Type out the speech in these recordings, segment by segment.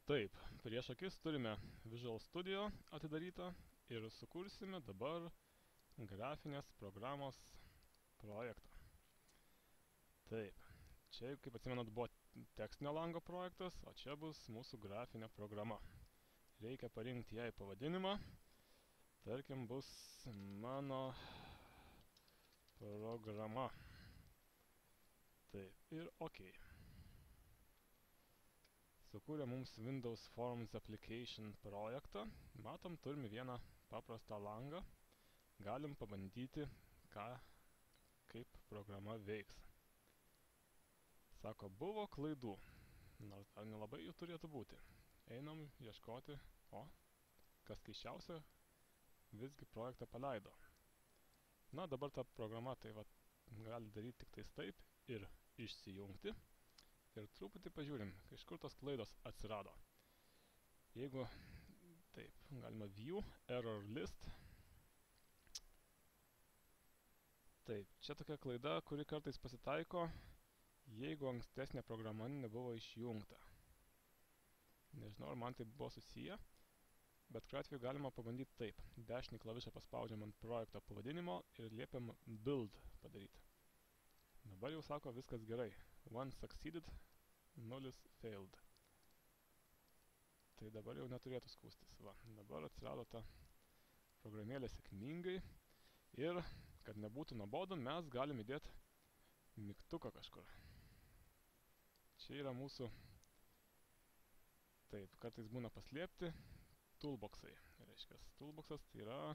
Taip, prieš akis turime Visual Studio atidarytą ir sukursime dabar grafinės programos projektą. Taip, čia, kaip atsimenat, buvo tekstinio lango projektas, o čia bus mūsų grafinė programa. Reikia parinkti jai pavadinimą. Tarkim, bus mano programa. Taip, ir OK. Sukūrė mums Windows Forms Application projektą. Matom, turime vieną paprastą langą. Galim pabandyti, kaip programa veiks. Sako, buvo klaidų. Nors ar nelabai jų turėtų būti. Einam ieškoti. O, kas keisčiausia, visgi projektą paleido. Na, dabar ta programa tai gali daryti tik tais taip ir išsijungti. Ir truputį pažiūrim, iš kur tos klaidos atsirado. Jeigu taip, galima view, error list. Taip, čia tokia klaida, kuri kartais pasitaiko, jeigu ankstesnė programa nebuvo išjungta. Nežinau, ar man tai buvo susiję, bet kuriuo atveju galima pabandyti taip. Dešinį klavišą paspaudžiam ant projekto pavadinimo ir liepiam build padaryti. Dabar jau sako, viskas gerai. One succeeded, nulis failed. Tai dabar jau neturėtų skūstis. Va, dabar atsirado ta programėlė sėkmingai. Ir, kad nebūtų nuobodu, mes galim įdėti mygtuką kažkur. Čia yra mūsų, taip, kartais būna paslėpti toolboxai. Reiškia, toolboxas tai yra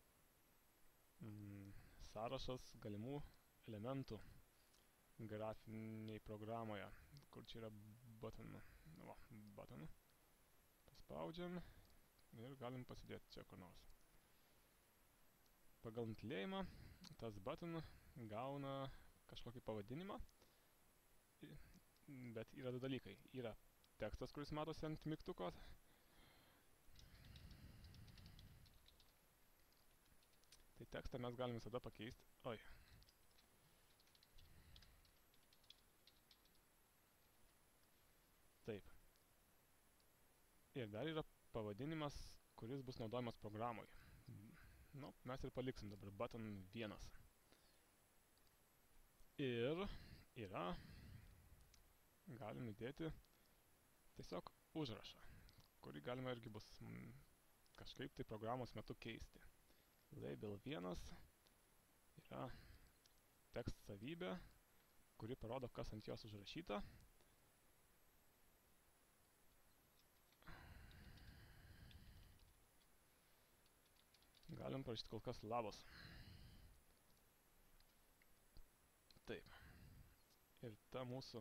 sąrašas galimų elementų grafiniai programoje, kur čia yra buttonų. Va, buttonų. Paspaudžiam ir galim pasidėti čia kur nors. Pagal nutilėjimą tas button gauna kažkokį pavadinimą, bet yra du dalykai. Yra tekstas, kuris matosi ant mygtuko. Tai tekstą mes galim visada pakeisti. Oi. Taip. Ir dar yra pavadinimas, kuris bus naudojamas programoje. Nu, mes ir paliksim dabar button 1. Ir yra, galim įdėti tiesiog užrašą, kurį galima irgi bus kažkaip tai programos metu keisti. Label 1 yra tekst savybė, kuri parodo, kas ant jos užrašyta. Galim parašyti kol kas labas. Taip. Ir ta mūsų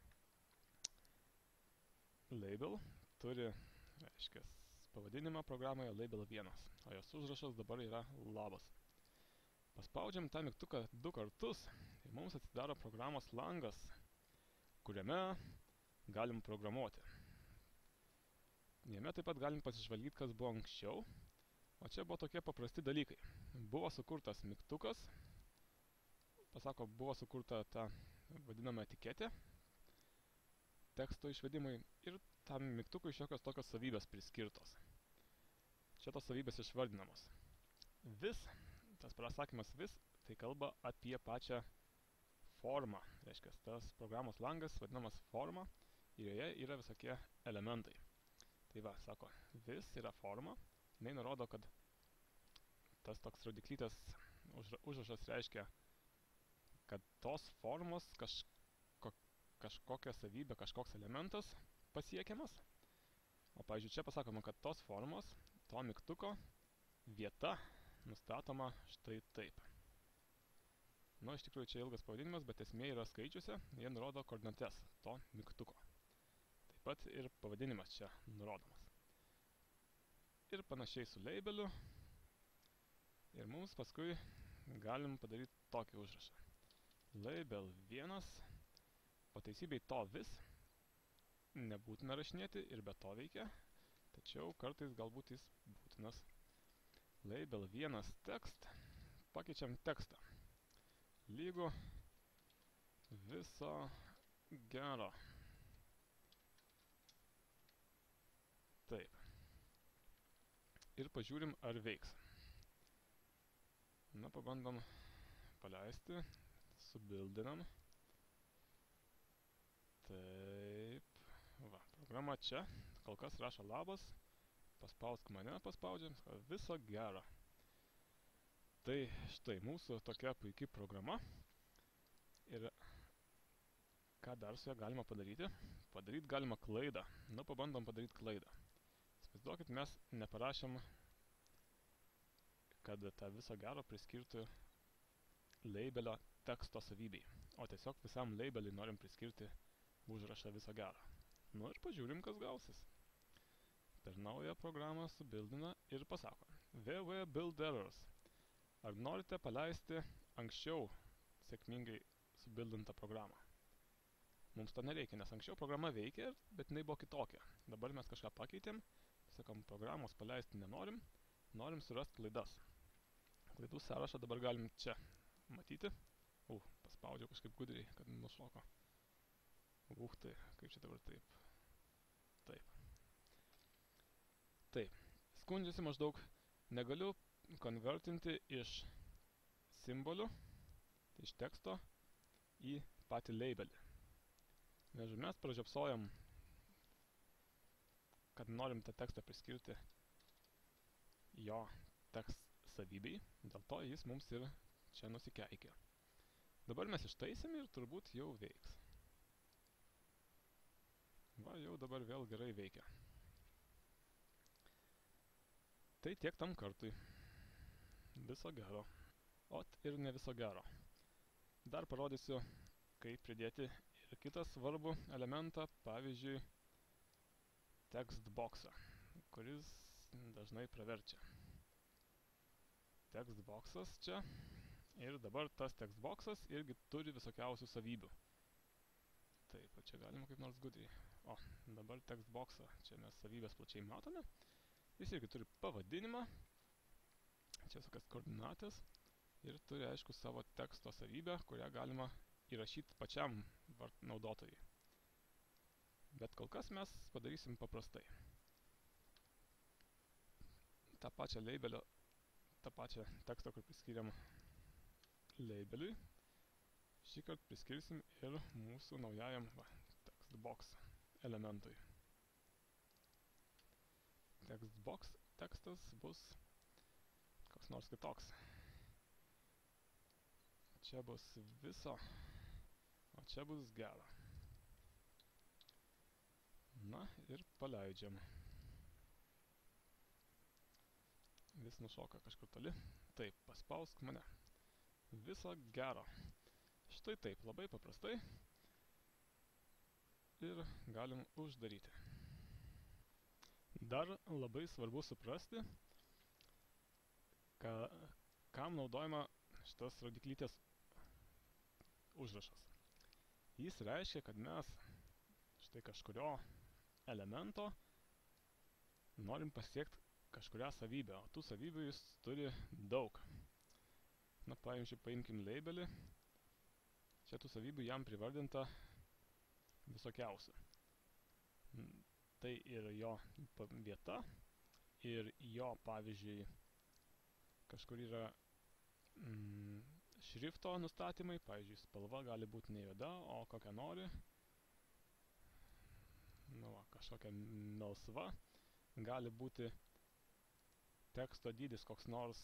label turi, reiškia, pavadinimą programoje label 1, o jos užrašas dabar yra labas. Paspaudžiam tą mygtuką 2 kartus ir mums atsidaro programos langas, kuriame galim programuoti. Jame taip pat galim pasižvalgyti, kas buvo anksčiau. O čia buvo tokie paprasti dalykai. Buvo sukurtas mygtukas, pasako, buvo sukurta ta vadinama etiketė teksto išvedimui ir tam mygtukui šiokios tokios savybės priskirtos. Čia tos savybės išvardinamos. Vis, tas prasakymas vis, tai kalba apie pačią formą. Reiškia, tas programos langas vadinamas forma ir joje yra visokie elementai. Tai va, sako, vis yra forma. Jinai nurodo, kad tas toks rodiklytas užrašas reiškia, kad tos formos kažkokia savybė, kažkoks elementas pasiekiamas. O pavyzdžiui, čia pasakoma, kad tos formos, to mygtuko vieta nustatoma štai taip. Nu, iš tikrųjų, čia ilgas pavadinimas, bet esmė yra skaičiuose, jie nurodo koordinates to mygtuko. Taip pat ir pavadinimas čia nurodomas. Ir panašiai su labeliu. Ir mums paskui galim padaryti tokį užrašą. Label 1. O teisybei to vis nebūtina rašinėti ir be to veikia. Tačiau kartais galbūt jis būtinas. Label 1 text. Pakeičiam tekstą. Lygu viso gero. Taip. Ir pažiūrim, ar veiks. Na, pabandom paleisti, subildinam. Taip. Va, programa čia. Kol kas rašo labas. Paspausk mane, paspaudžiam. Viso gero. Tai štai mūsų tokia puikia programa. Ir ką dar su ją galima padaryti? Padaryti galima klaidą. Nu, pabandom padaryti klaidą. Įsivaizduokit, mes neparašėm, kad tą viso gero priskirtų labelio teksto savybei. O tiesiog visam labeliui norim priskirti užrašą viso gero. Nu ir pažiūrim, kas gausis. Per naują programą subildina ir pasako. www.builderers. Ar norite paleisti anksčiau sėkmingai subildintą programą? Mums to nereikia, nes anksčiau programa veikia, bet jinai buvo kitokia. Dabar mes kažką pakeitėm, sakom, programos paleisti nenorim, norim surasti klaidas. Klaidų sąrašą dabar galim čia matyti. Paspaudžiau kažkaip gudriai, kad nušoko. Tai, kaip čia dabar taip. Taip. Skundžiasi maždaug, negaliu konvertinti iš simbolių, tai iš teksto, į patį labelį. Nežinau, mes pražiopsojam, kad norim tą tekstą priskirti jo tekst savybei, dėl to jis mums ir čia nusikeikė. Dabar mes ištaisim ir turbūt jau veiks. Va, jau dabar vėl gerai veikia. Tai tiek tam kartui. Viso gero. Ot ir ne viso gero. Dar parodysiu, kaip pridėti ir kitą svarbų elementą, pavyzdžiui, tekstboxą, kuris dažnai praverčia. Tekstboxas čia. Ir dabar tas tekstboxas irgi turi visokiausių savybių. Taip, čia galima kaip nors gudriai. Dabar tekstboxą, čia mes savybės plačiai matome. Jis irgi turi pavadinimą, čia visokias koordinatės ir turi, aišku, savo teksto savybę, kurią galima įrašyti pačiam naudotojui. Bet kol kas mes padarysim paprastai. tą pačią tekstą, kur priskiriam labeliui, šįkart priskirsim ir mūsų naujajam textbox elementui. Textbox tekstas bus koks nors kitoks. Čia bus viso, o čia bus gero. Na ir paleidžiam. Vis nušoka kažkur toli. Taip, paspausk mane. Viso gero. Štai taip, labai paprastai. Ir galim uždaryti. Dar labai svarbu suprasti, kam naudojama šitas rodiklytės užrašas. Jis reiškia, kad mes štai kažkurio elemento norim pasiekti kažkurią savybę, o tų savybių jis turi daug. Na, pavyzdžiui, paimkim labelį. Čia tų savybių jam privardinta visokiausių. Tai ir jo vieta, ir jo, pavyzdžiui, kažkur yra šrifto nustatymai, pavyzdžiui, spalva gali būti ne juoda, o kokia nori. Nu, kažkokia melsva. Gali būti teksto dydis koks nors,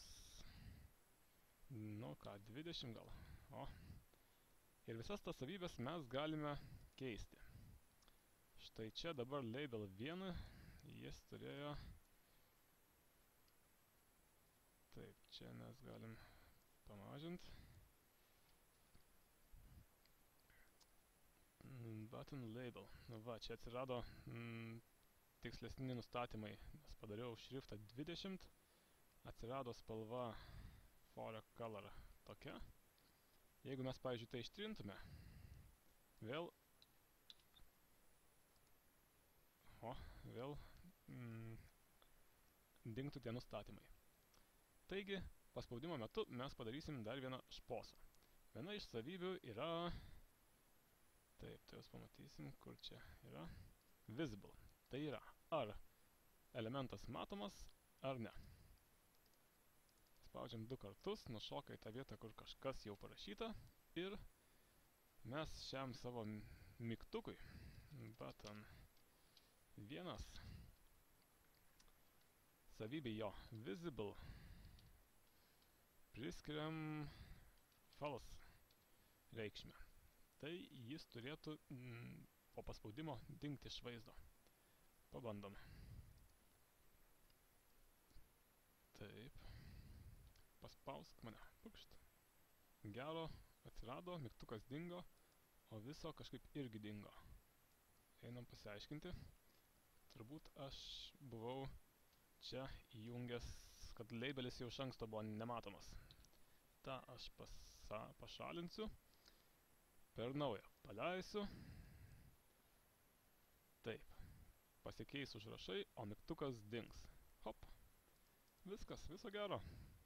20 gal. Ir visas tas savybės mes galime keisti. Štai čia dabar label 1, jis turėjo. Taip, čia mes galim pamažinti. Button label. Va, čia atsirado tikslesni nustatymai, nes padariau šriftą 20, atsirado spalva fore color tokia. Jeigu mes, pavyzdžiui, tai ištrintume, vėl dingtų tie nustatymai. Taigi, paspaudimo metu mes padarysim dar vieną šposą. Viena iš savybių yra, taip, tai jūs pamatysim, kur čia yra, visible. Tai yra, ar elementas matomas ar ne. Spaudžiam 2 kartus, nušoka į tą vietą, kur kažkas jau parašyta ir mes šiam savo mygtukui button 1 savybė jo visible priskiriam false reikšmę. Tai jis turėtų po paspaudimo dingti iš vaizdo. Pabandom. Taip. Paspausk mane. Pukšt. Gero, atsirado, mygtukas dingo, o viso kažkaip irgi dingo. Einam pasiaiškinti. Turbūt aš buvau čia įjungęs, kad labelis jau iš anksto buvo nematomas. Ta aš pašalinsiu. Per naują paleisiu. Taip. Pasikeis užrašai, o mygtukas dings. Hop. Viskas, viso gero.